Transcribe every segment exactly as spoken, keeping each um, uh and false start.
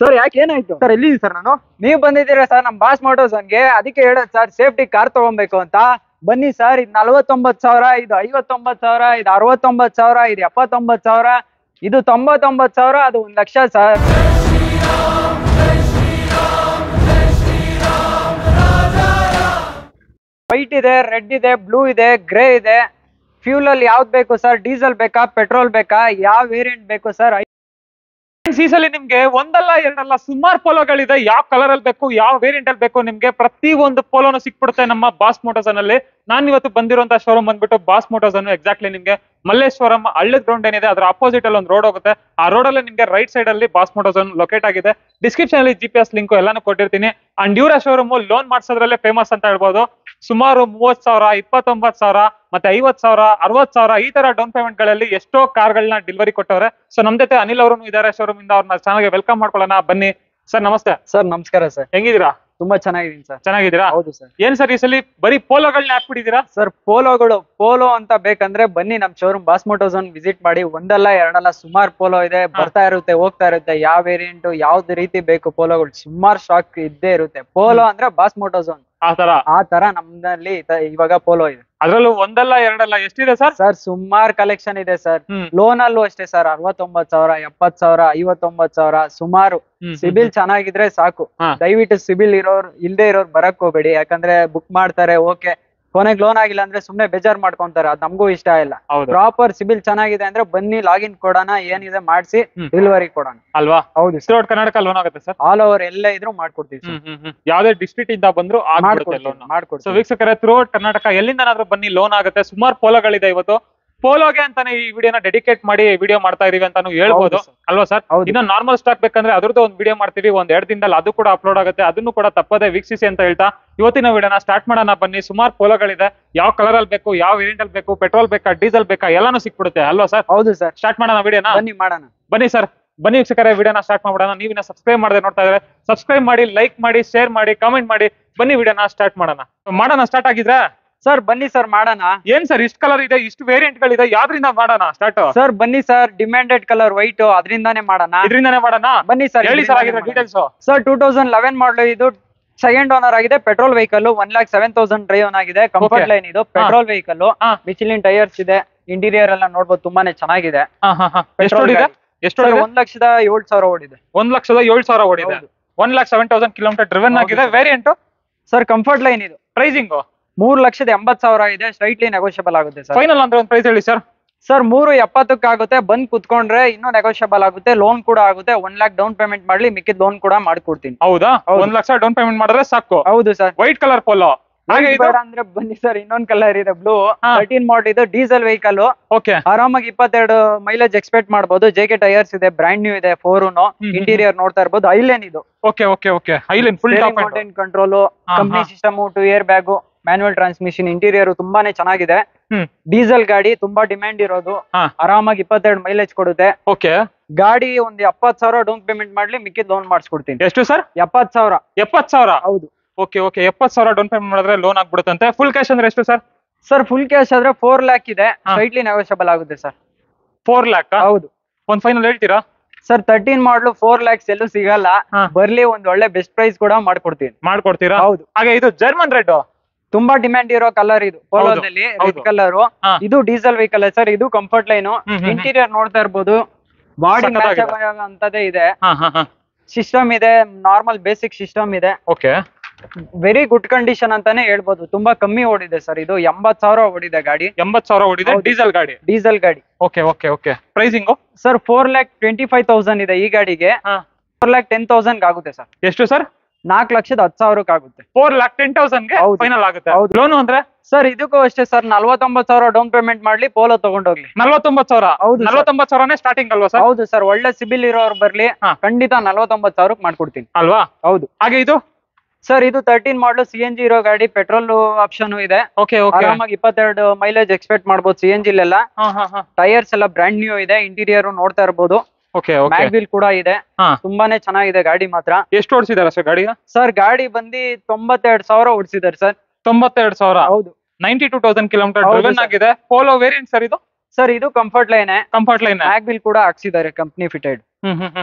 Sir ಯಾಕೆ ಏನಾಯ್ತು sir ಎಲ್ಲಿದ್ದೀನಿ sir ನಾನು? ನೀವು ಬಂದಿದ್ದೀರಾ ಸರ್ ನಮ್ಮ ಬಾಸ್ ಮೋಟರ್ಸ್ಗೆ, ಅದಕ್ಕೆ ಹೇಳೋದು ಸರ್ ಸೇಫ್ಟಿ ಕಾರ್ ತಗೊಬೇಕು ಅಂತ. ಬನ್ನಿ ಸರ್, ಇದು ನಲ್ವತ್ತೊಂಬತ್ತು ಸಾವಿರ, ಇದು ಐವತ್ತೊಂಬತ್ತು ಸಾವಿರ, ಇದು ಅರವತ್ತೊಂಬತ್ತು ಸಾವಿರ, ಇದು ಎಪ್ಪತ್ತೊಂಬತ್ತು ಸಾವಿರ, ಇದು ತೊಂಬತ್ತೊಂಬತ್ತು ಸಾವಿರ, ಅದು ಒಂದು ಲಕ್ಷ ಸರ್. ವೈಟ್ ಇದೆ, ರೆಡ್ ಇದೆ, ಬ್ಲೂ ಇದೆ, ಗ್ರೇ ಇದೆ. ಫ್ಯೂಲ್ ಅಲ್ಲಿ ಯಾವ್ದು ಬೇಕು ಸರ್? ಡೀಸೆಲ್ ಬೇಕಾ, ಪೆಟ್ರೋಲ್ ಬೇಕಾ, ಯಾವ ವೇರಿಯಂಟ್ ಬೇಕು ಸರ್? ಸೀಸಲ್ಲಿ ನಿಮ್ಗೆ ಒಂದಲ್ಲ ಎರಡಲ್ಲ ಸುಮಾರು ಪೋಲೋಗಳಿದೆ. ಯಾವ ಕಲರ್ ಅಲ್ಲಿ ಬೇಕು, ಯಾವ ವೇರಿಯಂಟ್ ಅಲ್ಲಿ ಬೇಕು, ನಿಮ್ಗೆ ಪ್ರತಿ ಒಂದು ಪೋಲೋನು ಸಿಕ್ಬಿಡುತ್ತೆ ನಮ್ಮ ಬಾಸ್ ಮೋಟರ್ಸ್ ನಲ್ಲಿ. ನಾನು ಇವತ್ತು ಬಂದಿರುವಂತ ಶೋರೂಮ್ ಬಂದ್ಬಿಟ್ಟು ಬಾಸ್ ಮೋಟರ್ಸ್ ಅನ್ನು ಎಕ್ಸಾಕ್ಟ್ಲಿ ನಿಮ್ಗೆ ಮಲ್ಲೇಶ್ವರಂ ಹಳ್ಳದ ಗ್ರೌಂಡ್ ಏನಿದೆ ಅದ್ರ ಅಪೋಸಿಟ್ ಅಲ್ಲಿ ಒಂದು ರೋಡ್ ಹೋಗುತ್ತೆ. ಆ ರೋಡ್ ಅಲ್ಲಿ ನಿಮ್ಗೆ ರೈಟ್ ಸೈಡ್ ಅಲ್ಲಿ ಬಾಸ್ ಮೋಟರ್ಸ್ ಲೊಕೇಟ್ ಆಗಿದೆ. ಡಿಸ್ಕ್ರಿಪ್ಷನ್ ಅಲ್ಲಿ ಜಿ ಪಿ ಎಸ್ ಲಿಂಕ್ ಎಲ್ಲಾನು ಕೊಟ್ಟಿರ್ತೀನಿ. ಅಂಡ್ ಇವರ ಶೋರೂಮ್ ಲೋನ್ ಮಾಡ್ಸೋದ್ರಲ್ಲೇ ಫೇಮಸ್ ಅಂತ ಹೇಳ್ಬೋದು. ಸುಮಾರು ಮೂವತ್ ಸಾವಿರ, ಇಪ್ಪತ್ತೊಂಬತ್ತು ಸಾವಿರ, ಮತ್ತೆ ಐವತ್ ಸಾವಿರ, ಅರವತ್ ಸಾವಿರ ಈ ತರ ಡೌನ್ ಪೇಮೆಂಟ್ ಗಳಲ್ಲಿ ಎಷ್ಟೋ ಕಾರ್ಗಳನ್ನ ಡೆಲಿವರಿ ಕೊಟ್ಟವ್ರೆ. ಸೊ ನಮ್ ಜೊತೆ ಅನಿಲ್ ಅವರು ಇದಾರೆ ಶೋರೂಮ್ ಇಂದ. ಅವ್ರನ್ನ ಚಾನಲ್ಗೆ ವೆಲ್ಕಮ್ ಮಾಡ್ಕೊಳ್ಳೋಣ ಬನ್ನಿ. ಸರ್ ನಮಸ್ತೆ. ಸರ್ ನಮಸ್ಕಾರ ಸರ್, ಹೆಂಗಿದ್ದೀರಾ? ತುಂಬಾ ಚೆನ್ನಾಗಿದ್ದೀನಿ ಸರ್. ಚೆನ್ನಾಗಿದ್ದೀರಾ? ಹೌದು ಸರ್. ಏನ್ ಸರ್ ಈ ಸಲ ಬರೀ ಪೋಲೋಗಳನ್ನ ಹಾಕ್ಬಿಟ್ಟಿದ್ದೀರಾ? ಸರ್ ಪೋಲೋಗಳು, ಪೋಲೋ ಅಂತ ಬೇಕಂದ್ರೆ ಬನ್ನಿ ನಮ್ ಶೋರೂಮ್ ಬಾಸ್ ಮೋಟರ್ಸ್ ಅನ್ನು ವಿಸಿಟ್ ಮಾಡಿ. ಒಂದಲ್ಲ ಎರಡಲ್ಲ ಸುಮಾರು ಪೋಲೋ ಇದೆ, ಬರ್ತಾ ಇರುತ್ತೆ, ಹೋಗ್ತಾ ಇರುತ್ತೆ. ಯಾವ ವೇರಿಯಂಟ್ ಯಾವ್ದು ರೀತಿ ಬೇಕು ಪೋಲೋಗಳು ಸುಮಾರು ಸ್ಟಾಕ್ ಇದ್ದೇ ಇರುತ್ತೆ. ಪೋಲೋ ಅಂದ್ರೆ ಬಾಸ್ ಮೋಟರ್ಸ್ ಆ ತರ ಆ ತರ ನಮ್ದಲ್ಲಿ ಇವಾಗ ಪೋಲೋ ಇದೆ. ಅದ್ರಲ್ಲೂ ಒಂದಲ್ಲ ಎರಡಲ್ಲ ಎಷ್ಟಿದೆ ಸರ್? ಸರ್ ಸುಮಾರು ಕಲೆಕ್ಷನ್ ಇದೆ ಸರ್. ಹ್ಮ್. ಲೋನ್ ಅಲ್ಲೂ ಅಷ್ಟೇ ಸರ್, ಅರವತ್ತೊಂಬತ್ತು ಸಾವಿರ, ಎಪ್ಪತ್ ಸಾವಿರ, ಐವತ್ತೊಂಬತ್ತು ಸಾವಿರ ಸುಮಾರು. ಹ್ಮ್. ಸಿಬಿಲ್ ಚೆನ್ನಾಗಿದ್ರೆ ಸಾಕು. ಹಾ. ದಯವಿಟ್ಟು ಸಿಬಿಲ್ ಇರೋರು ಇಲ್ದೇ ಇರೋರು ಬರಕ್ ಹೋಗ್ಬೇಡಿ. ಯಾಕಂದ್ರೆ ಬುಕ್ ಮಾಡ್ತಾರೆ, ಓಕೆ, ಕೊನೆಗೆ ಲೋನ್ ಆಗಿಲ್ಲ ಅಂದ್ರೆ ಸುಮ್ನೆ ಬೇಜಾರ್ ಮಾಡ್ಕೊಂತಾರೆ. ಅದ್ ನಮಗೂ ಇಷ್ಟ ಇಲ್ಲ. ಹೌದು. ಪ್ರಾಪರ್ ಸಿಬಿಲ್ ಚೆನ್ನಾಗಿದೆ ಅಂದ್ರೆ ಬನ್ನಿ, ಲಾಗಿನ್ ಕೊಡೋಣ, ಏನಿದೆ ಮಾಡಿಸಿ ಹ್ಮ್. ಡೆಲಿವರಿ ಕೊಡೋಣ. ಅಲ್ವಾ? ಹೌದು ಸರ್, ಥ್ರೂಔಟ್ ಕರ್ನಾಟಕ ಲೋನ್ ಆಗುತ್ತೆ ಸರ್. ಆಲ್ ಓವರ್ ಎಲ್ಲೇ ಇದ್ರು ಮಾಡ್ಕೊಡ್ತೀವಿ ಸರ್. ಯಾವ್ದೇ ಡಿಸ್ಟ್ರಿಕ್ಟ್ ಇಂದ ಬಂದ್ರು ಆಗ್ಬಿಡುತ್ತೆ ಮಾಡ್ಕೊಡ್ತೀವಿ ಲೋನ್. ಸೊ ಮಾಡ್ಕೊಡ್ತೀವಿ. ವೀಕ್ಷಕರೇ, ಥ್ರೂಔಟ್ ಕರ್ನಾಟಕ ಎಲ್ಲಿಂದನಾದ್ರೂ ಬನ್ನಿ, ಲೋನ್ ಆಗುತ್ತೆ. ಸುಮಾರು ಪೋಲೋಗಳಿದೆ. ಇವತ್ತು ಪೋಲೋಗೆ ಅಂತಾನೆ ಈ ವಿಡಿಯೋನ ಡೆಡಿಕೇಟ್ ಮಾಡಿ ವಿಡಿಯೋ ಮಾಡ್ತಾ ಇದೀವಿ ಅಂತಾನು ಹೇಳ್ಬೋದು. ಹೌದು ಸರ್. ಅಲ್ವಾ ಸರ್? ಹೌದು. ಇನ್ನು ನಾರ್ಮಲ್ ಸ್ಟಾಕ್ ಬೇಕಂದ್ರೆ ಅದ್ರದ್ದು ಒಂದು ವಿಡಿಯೋ ಮಾಡ್ತೀವಿ ಒಂದ್ ಎರಡ್ ದಿನದಲ್ಲಿ, ಅದು ಕೂಡ ಅಪ್ಲೋಡ್ ಆಗುತ್ತೆ. ಅದನ್ನು ಕೂಡ ತಪ್ಪದೆ ವೀಕ್ಷಿಸಿ ಅಂತ ಹೇಳ್ತಾ ಇವತ್ತಿನ ವಿಡಿಯೋನ ಸ್ಟಾರ್ಟ್ ಮಾಡೋಣ ಬನ್ನಿ. ಸುಮಾರು ಪೋಲೋಗಳಿದೆ. ಯಾವ ಕಲರ್ ಅಲ್ಲಿ ಬೇಕು, ಯಾವ ವೇರಿಯಂಟ್ ಅಲ್ಲಿ ಬೇಕು, ಪೆಟ್ರೋಲ್ ಬೇಕಾ, ಡೀಸೆಲ್ ಬೇಕಾ, ಎಲ್ಲಾನು ಸಿಕ್ಬಿಡುತ್ತೆ. ಅಲ್ವಾ ಸರ್? ಹೌದು ಸರ್. ಸ್ಟಾರ್ಟ್ ಮಾಡೋಣ ವಿಡಿಯೋನ. ಬನ್ನಿ ಮಾಡೋಣ. ಬನ್ನಿ ಸರ್, ಬನ್ನಿ ವೀಕ್ಷಕರೇ, ವಿಡಿಯೋನ ಸ್ಟಾರ್ಟ್ ಮಾಡ್ಬಿಡೋಣ. ನೀವಿನ ಸಬ್ಸ್ಕ್ರೈಬ್ ಮಾಡದೆ ನೋಡ್ತಾ ಇದ್ರೆ ಸಬ್ಸ್ಕ್ರೈಬ್ ಮಾಡಿ, ಲೈಕ್ ಮಾಡಿ, ಶೇರ್ ಮಾಡಿ, ಕಾಮೆಂಟ್ ಮಾಡಿ. ಬನ್ನಿ ವಿಡಿಯೋನ ಸ್ಟಾರ್ಟ್ ಮಾಡೋಣ. ಮಾಡೋಣ ಸ್ಟಾರ್ಟ್ ಆಗಿದ್ರೆ ಸರ್ ಬನ್ನಿ ಸರ್ ಮಾಡೋಣ. ಏನ್ ಸರ್ ಇಷ್ಟು ಕಲರ್ ಇದೆ, ಇಷ್ಟು ವೇರಿಯಂಟ್ ಗಳಿದೆ, ಯಾವ್ದ್ರಿಂದ ಮಾಡೋಣ ಸ್ಟಾರ್ಟ್? ಸರ್ ಬನ್ನಿ ಸರ್, ಡಿಮ್ಯಾಂಡೆಡ್ ಕಲರ್ ವೈಟ್, ಅದರಿಂದಾನೇ ಮಾಡೋಣ. ಇದರಿಂದಾನೇ ಮಾಡೋಣ. ಬನ್ನಿ ಸರ್. ಹೇಳಿ ಸರ್ ಆಗಿದ್ರೆ details. Sir two thousand eleven model, ಇದು ಸೆಕೆಂಡ್ ಓನರ್ ಆಗಿದೆ. Petrol vehicle, one lakh seven thousand drive ಆಗಿದೆ. ಕಂಫರ್ಟ್ ಲೈನ್ ಇದು ಪೆಟ್ರೋಲ್ ವೆಹಿಕಲ್. ಮಿಚಿಲಿನ್ ಟೈರ್ಸ್ ಇದೆ. ಇಂಟೀರಿಯರ್ ಎಲ್ಲ ನೋಡ್ಬೋದು, ತುಂಬಾನೇ ಚೆನ್ನಾಗಿದೆ. ಎಷ್ಟು ಓಡಿದೆ? ಎಷ್ಟು ಓಡಿದೆ? ಒಂದ್ ಲಕ್ಷದ ಏಳು ಸಾವಿರ ಓಡಿದೆ. ಒಂದ್ ಲಕ್ಷದ ಏಳು ಸಾವಿರ ಓಡಿದೆ. One lakh seven thousand kilometre driven ಆಗಿದೆ. ವೇರಿಯಂಟ್ ಸರ್ ಕಂಫರ್ಟ್ ಲೈನ್ ಇದು. ಪ್ರೈಸಿಂಗ್ ಮೂರ್ ಲಕ್ಷದ ಎಂಬತ್ ಸಾವಿರ ಇದೆ. ಸ್ಲೈಟ್ಲಿ ನೆಗೋಷಿಯಬಲ್ ಆಗುತ್ತೆ ಸರ್. ಫೈನಲ್ ಅಂದ್ರೆ ಒಂದು ಪ್ರೈಸ್ ಹೇಳಿ ಸರ್. ಸರ್ ಮೂರು ಎಪ್ಪತ್ತಕ್ಕೆ ಆಗುತ್ತೆ. ಬಂದ್ ಕುತ್ಕೊಂಡ್ರೆ ಇನ್ನೂ ನೆಗೋಷಿಯಬಲ್ ಆಗುತ್ತೆ. ಲೋನ್ ಕೂಡ ಆಗುತ್ತೆ. ಒನ್ ಲ್ಯಾಕ್ ಡೌನ್ ಪೇಮೆಂಟ್ ಮಾಡ್ಲಿ, ಮಿಕ್ಕಿದ ಲೋನ್ ಕೂಡ ಮಾಡ್ಕೊಡ್ತೀನಿ. ಹೌದಾ? ಒಂದ್ ಲಕ್ಷ ಡೌನ್ ಪೇಮೆಂಟ್ ಮಾಡಿದ್ರೆ ಸಾಕು. ಹೌದು ಸರ್. ವೈಟ್ ಕಲರ್ ಪೋಲೋ ಹಾಗೆ ಇದು ಅಂದ್ರೆ ಬನ್ನಿ ಸರ್, ಇನ್ನೊಂದ್ ಕಲರ್ ಇದೆ, ಬ್ಲೂ. ತರ್ಟೀನ್ ಮಾಡಲ್ ಇದು, ಡೀಸೆಲ್ ವೆಹಿಕಲ್. ಓಕೆ. ಆರಾಮಾಗಿ ಇಪ್ಪತ್ತೆರಡು ಮೈಲೇಜ್ ಎಕ್ಸ್ಪೆಕ್ಟ್ ಮಾಡಬಹುದು. ಜೆ ಕೆ ಟೈರ್ಸ್ ಇದೆ, ಬ್ರ್ಯಾಂಡ್ ನ್ಯೂ ಇದೆ. ಫೋರ್ ಇಂಟೀರಿಯರ್ ನೋಡ್ತಾ ಇರ್ಬೋದು. ಐಲೇನ್ ಇದು. Okay okay okay. Highline full top mounted control, company system, two air bag, manual transmission. Interior ತುಂಬಾನೇ ಚೆನ್ನಾಗಿದೆ. ಡೀಸೆಲ್ ಗಾಡಿ, ತುಂಬಾ ಡಿಮ್ಯಾಂಡ್ ಇರೋದು. ಆರಾಮಾಗಿ ಇಪ್ಪತ್ತೆರಡು ಮೈಲೇಜ್ ಕೊಡುತ್ತೆ. ಓಕೆ. ಗಾಡಿ ಒಂದ್ ಎಪ್ಪತ್ ಸಾವಿರ ಡೌನ್ ಪೇಮೆಂಟ್ ಮಾಡ್ಲಿ, ಮಿಕ್ಕಿದ್ ಲೋನ್ ಮಾಡಿಸ್ಕೊಡ್ತೀನಿ. ಎಷ್ಟು ಸರ್? ಎಪ್ಪತ್ ಸಾವಿರ. ಎಪ್ಪತ್ ಸಾವಿರ? ಹೌದು. Okay okay. ಎಪ್ಪತ್ ಸಾವಿರ ಡೌನ್ ಪೇಮೆಂಟ್ ಮಾಡಿದ್ರೆ ಲೋನ್ ಆಗ್ಬಿಡುತ್ತಂತೆ. ಫುಲ್ ಕ್ಯಾಶ್ ಅಂದ್ರೆ ಎಷ್ಟು ಸರ್? ಸರ್ ಫುಲ್ ಕ್ಯಾಶ್ ಆದ್ರೆ ಫೋರ್ ಲ್ಯಾಕ್ ಇದೆ. ಸ್ಲೈಟ್ಲಿ ನೆಗೋಷಿಯಬಲ್ ಆಗುತ್ತೆ ಸರ್. ಫೋರ್ ಲ್ಯಾಕ್? ಹೌದು. ಒಂದ್ ಫೈನಲ್ ಹೇಳ್ತೀರಾ? Sir thirteen model four lakhs ಎಲ್ಲೂ ಸಿಗಲ್ಲ. ಬರ್ಲಿ, ಒಂದ್ ಒಳ್ಳೆ ಬೆಸ್ಟ್ ಪ್ರೈಸ್ ಕೂಡ ಮಾಡ್ಕೊಡ್ತೀನಿ. ಮಾಡ್ಕೊಡ್ತೀರಾ? ಹೌದು. ಹಾಗೆ ಇದು ಜರ್ಮನ್ ರೆಡ್ ತುಂಬಾ ಡಿಮ್ಯಾಂಡ್ ಇರೋ ಕಲರ್ ಇದು. ಪೋಲೋದಲ್ಲಿ ರೆಡ್ ಕಲರ್. ಇದು ಡೀಸೆಲ್ ವೆಹಿಕಲ್ ಸರ್. ಇದು ಕಂಫರ್ಟ್ ಲೈನ್. ಇಂಟೀರಿಯರ್ ನೋಡ್ತಾ ಇರ್ಬೋದು. ಬಾಡಿ ಅಂತದೇ ಇದೆ. ಸಿಸ್ಟಮ್ ಇದೆ, ನಾರ್ಮಲ್ ಬೇಸಿಕ್ ಸಿಸ್ಟಮ್ ಇದೆ. ಓಕೆ. ವೆರಿ ಗುಡ್ ಕಂಡೀಷನ್ ಅಂತಾನೆ ಹೇಳ್ಬೋದು. ತುಂಬಾ ಕಮ್ಮಿ ಓಡಿದೆ ಸರ್. ಇದು ಎಂಬತ್ ಸಾವಿರ ಓಡಿದೆ ಗಾಡಿ. ಎಂಬತ್ ಸಾವಿರ ಓಡಿದೆ. ಡೀಸೆಲ್ ಗಾಡಿ. ಡೀಸೆಲ್ ಗಾಡಿ. Okay okay okay. Pricing sir four lakh twenty five thousand ಇದೆ ಈ ಗಾಡಿಗೆ. ಫೋರ್ ಲ್ಯಾಕ್ ಟೆನ್ ತೌಸಂಡ್ ಆಗುತ್ತೆ ಸರ್. ಎಷ್ಟು ಸರ್? ನಾಲ್ಕು ಲಕ್ಷದ ಹತ್ತು ಸಾವಿರಕ್ಕೆ ಆಗುತ್ತೆ. ಫೋರ್ ಲ್ಯಾಕ್ ಟೆನ್ ತೌಸಂಡ್ ಗೆ ಫೈನಲ್ ಆಗುತ್ತೆ. ಲೋನ್ ಅಂದ್ರೆ ಸರ್ ಇದಕ್ಕೂ ಅಷ್ಟೇ ಸರ್, ನಲ್ವತ್ತೊಂಬತ್ತು ಸಾವಿರ ಡೌನ್ ಪೇಮೆಂಟ್ ಮಾಡ್ಲಿ, ಪೋಲೋ ತಗೊಂಡೋಗ್ಲಿ. ನಲ್ವತ್ತೊಂಬತ್ತು ಸಾವಿರ? ಹೌದು. ನಲ್ವತ್ತೊಂಬತ್ತು ಸಾವಿರನೇ ಸ್ಟಾರ್ಟಿಂಗ್ ಅಲ್ವಾ ಸರ್? ಹೌದು ಸರ್. ಒಳ್ಳೆ ಸಿಬಿಲ್ ಇರೋರು ಬರ್ಲಿ, ಖಂಡಿತ ನಲ್ವತ್ತೊಂಬತ್ತು ಸಾವಿರಕ್ಕೆ ಮಾಡ್ಕೊಡ್ತೀನಿ. ಅಲ್ವಾ? ಹೌದು. ಹಾಗೆ ಇದು ಸರ್ ಇದು ತರ್ಟೀನ್ ಮಾಡಲು, ಸಿ ಎನ್ ಜಿ ಇರೋ ಗಾಡಿ. ಪೆಟ್ರೋಲ್ ಆಪ್ಷನ್ ಇದೆ. Okay okay. ಆರಾಮಾಗಿ ಇಪ್ಪತ್ತೆರಡು ಮೈಲೇಜ್ ಎಕ್ಸ್ಪೆಕ್ಟ್ ಮಾಡಬಹುದು. ಸಿ ಎನ್ ಜಿ ಎಲ್ಲ. ಟೈರ್ಸ್ ಎಲ್ಲ ಬ್ರ್ಯಾಂಡ್ ನ್ಯೂ ಇದೆ. ಇಂಟೀರಿಯರ್ ನೋಡ್ತಾ ಇರ್ಬೋದು. Okay okay. ಮ್ಯಾಗ್ವಿಲ್ ಕೂಡ ಇದೆ. ತುಂಬಾನೇ ಚೆನ್ನಾಗಿದೆ ಗಾಡಿ ಮಾತ್ರ. ಎಷ್ಟು ಓಡಿಸಿದಾರೆ ಸರ್ ಗಾಡಿ? ಸರ್ ಗಾಡಿ ಬಂದು ತೊಂಬತ್ತೆರಡು ಸಾವಿರ ಓಡಿಸಿದಾರೆ ಸರ್. ತೊಂಬತ್ತೆರಡು ಸಾವಿರ? ಹೌದು. Ninety two thousand kilometre driven ಆಗಿದೆ. ಪೋಲೋ ವೇರಿಯಂಟ್ ಸರ್ ಇದು? ಸರ್ ಇದು comfort line. Comfort line. Mag wheel ಕೂಡ ಹಾಕ್ಸಿದ್ದಾರೆ, ಕಂಪ್ನಿ ಫಿಟೆಡ್. ಹ್ಮ್ ಹ್ಮ್ ಹ್ಮ್.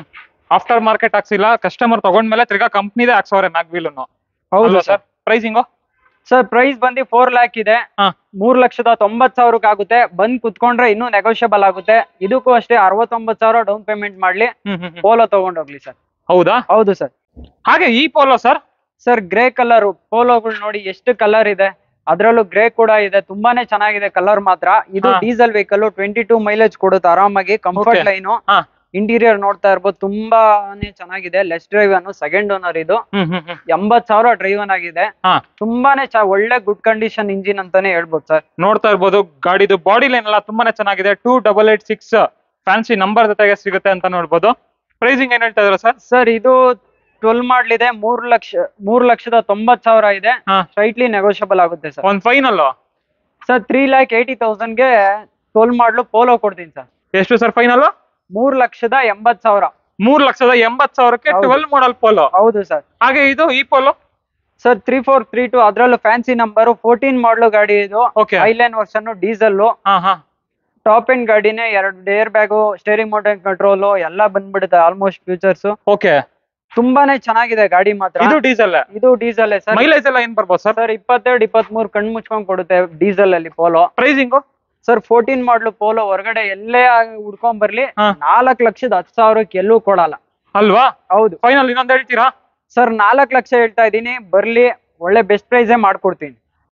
ಆಫ್ಟರ್ ಮಾರ್ಕೆಟ್ ಹಾಕ್ಸಿಲ್ಲ, ಕಸ್ಟಮರ್ ತಗೊಂಡ್ಮೇಲೆ ತಿರ್ಗಾ ಕಂಪ್ನಿದೇ ಹಾಕ್ಸವ್ರೆ ಮ್ಯಾಗ್ ವೀಲ್. ಹೌದು ಸರ್. ಪ್ರೈಸಿಂಗು ಸರ್ ಪ್ರೈಸ್ ಬಂದು ಫೋರ್ ಲ್ಯಾಕ್ ಇದೆ, ಮೂರ್ ಲಕ್ಷದ ತೊಂಬತ್ ಸಾವಿರಕ್ಕೆ ಆಗುತ್ತೆ. ಬಂದ್ ಕುತ್ಕೊಂಡ್ರೆ ಇನ್ನೂ ನೆಗೋಷಿಯಬಲ್ ಆಗುತ್ತೆ. ಇದಕ್ಕೂ ಅಷ್ಟೇ ಅರವತ್ತೊಂಬತ್ತು ಸಾವಿರ ಡೌನ್ ಪೇಮೆಂಟ್ ಮಾಡ್ಲಿ, ಪೋಲೋ ತಗೊಂಡೋಗ್ಲಿ ಸರ್. ಹೌದಾ? ಹೌದು ಸರ್. ಹಾಗೆ ಈ Polo sir sir grey colour ಪೋಲೋಗಳು ನೋಡಿ ಎಷ್ಟು ಕಲರ್ ಇದೆ, ಅದ್ರಲ್ಲೂ ಗ್ರೇ ಕೂಡ ಇದೆ, ತುಂಬಾನೇ ಚೆನ್ನಾಗಿದೆ ಕಲರ್ ಮಾತ್ರ. ಇದು diesel vehicle, twenty two mileage ಕೊಡುತ್ತೆ ಆರಾಮಾಗಿ. ಕಂಫರ್ಟ್ ಲೈನು, ಇಂಟೀರಿಯರ್ ನೋಡ್ತಾ ಇರ್ಬೋದು, ತುಂಬಾನೇ ಚೆನ್ನಾಗಿದೆ. ಲೆಸ್ ಡ್ರೈವ್ ಅನ್ನು ಸೆಕೆಂಡ್ ಓನರ್ ಇದು, ಎಂಬತ್ ಸಾವಿರ ಡ್ರೈವನ್ ಆಗಿದೆ. ತುಂಬಾನೇ ಒಳ್ಳೆ ಗುಡ್ ಕಂಡೀಷನ್ ಇಂಜಿನ್ ಅಂತಾನೆ ಹೇಳ್ಬೋದು ಸರ್. ನೋಡ್ತಾ ಇರ್ಬೋದು ಗಾಡಿದು ಬಾಡಿ ಲೈನ್ ಎಲ್ಲ ತುಂಬಾನೇ ಚೆನ್ನಾಗಿದೆ. Two double eight six fancy number ಜೊತೆಗೆ ಸಿಗುತ್ತೆ ಅಂತ ನೋಡ್ಬೋದು. ಪ್ರೈಸಿಂಗ್ ಏನ್ ಹೇಳ್ತಾ ಇದ್ರ ಸರ್? ಸರ್ ಇದು ಟ್ವೆಲ್ ಮಾಡ್ಲಿದೆ, ಮೂರ್ ಲಕ್ಷ ಮೂರ್ ಲಕ್ಷದ ತೊಂಬತ್ ಸಾವಿರ ಇದೆ. ಸ್ಲೈಟ್ಲಿ ನೆಗೋಷಿಯಬಲ್ ಆಗುತ್ತೆ ಸರ್. ಒಂದ್ final sir three lakh eighty thousand ಗೆ ಟ್ವೆಲ್ ಮಾಡ್ಲು ಪೋಲೋ ಕೊಡ್ತೀನಿ ಸರ್. ಎಷ್ಟು ಸರ್ ಫೈನಲ್? ಮೂರ್ ಲಕ್ಷದ ಎಂಬತ್ ಸಾವಿರ. ಮೂರ್ ಲಕ್ಷದ ಎಂಬತ್ ಸಾವಿರಕ್ಕೆ ಟ್ವೆಲ್ ಮಾಡಲ್ ಪೋಲೋ. ಹೌದು ಸರ್. ಹಾಗೆ ಇದು ಈ Polo sir three four three two, ಅದ್ರಲ್ಲೂ ಫ್ಯಾನ್ಸಿ ನಂಬರ್, ಫೋರ್ಟೀನ್ ಮಾಡಲು ಗಾಡಿ ಇದು. Highline version, diesel, top end ಗಾಡಿನೇ. ಎರಡು air bag, steering mounted control ಎಲ್ಲ ಬಂದ್ಬಿಡುತ್ತೆ ಆಲ್ಮೋಸ್ಟ್ ಫೀಚರ್ಸ್. ಓಕೆ, ತುಂಬಾನೇ ಚೆನ್ನಾಗಿದೆ ಗಾಡಿ ಮಾತ್ರ. ಇದು ಡೀಸೆಲ್ ಇದು ಡೀಸೆಲ್ ಸರ್. ಮೈಲೇಜ್ ಎಲ್ಲ ಏನ್ ಬರ್ಬೋದು ಸರ್? ಸರ್ ಇಪ್ಪತ್ತೆರಡು ಇಪ್ಪತ್ತ್ ಮೂರು ಕಣ್ ಮುಚ್ಕೊಂಡ್ ಕೊಡುತ್ತೆ ಡೀಸೆಲ್ ಅಲ್ಲಿ Polo. Pricing sir fourteen model Polo ಹೊರಗಡೆ ಎಲ್ಲೇ ಹುಡ್ಕೊಂಡ್ ಬರ್ಲಿ ನಾಲ್ಕ್ ಲಕ್ಷದ ಹತ್ತು ಸಾವಿರಕ್ಕೆ ಎಲ್ಲೂ ಕೊಡಲ್ಲ ಅಲ್ವಾ? ಹೌದು. ಫೈನಲ್ ಇನ್ನೊಂದ್ ಹೇಳ್ತೀರಾ? ಸರ್ ನಾಲ್ಕ್ ಲಕ್ಷ ಹೇಳ್ತಾ ಇದೀನಿ, ಬರ್ಲಿ, ಒಳ್ಳೆ ಬೆಸ್ಟ್ ಪ್ರೈಸೇ ಮಾಡ್ಕೊಡ್ತೀನಿ.